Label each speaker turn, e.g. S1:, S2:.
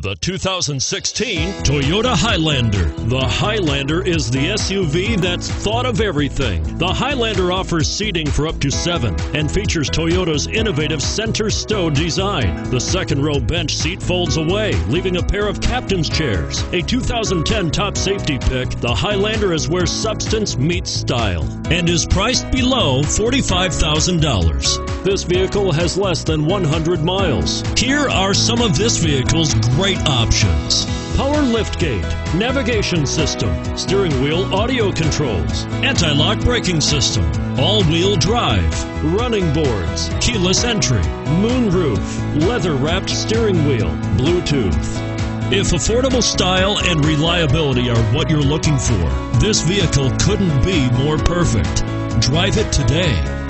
S1: The 2016 Toyota Highlander. The Highlander is the SUV that's thought of everything. The Highlander offers seating for up to 7 and features Toyota's innovative center stow design. The second row bench seat folds away, leaving a pair of captain's chairs. A 2010 top safety pick, the Highlander is where substance meets style and is priced below $45,000. This vehicle has less than 100 miles. Here are some of this vehicle's great options: power liftgate, navigation system, steering wheel audio controls, anti-lock braking system, all-wheel drive, running boards, keyless entry, moonroof, leather-wrapped steering wheel, Bluetooth. If affordable style and reliability are what you're looking for, this vehicle couldn't be more perfect. Drive it today.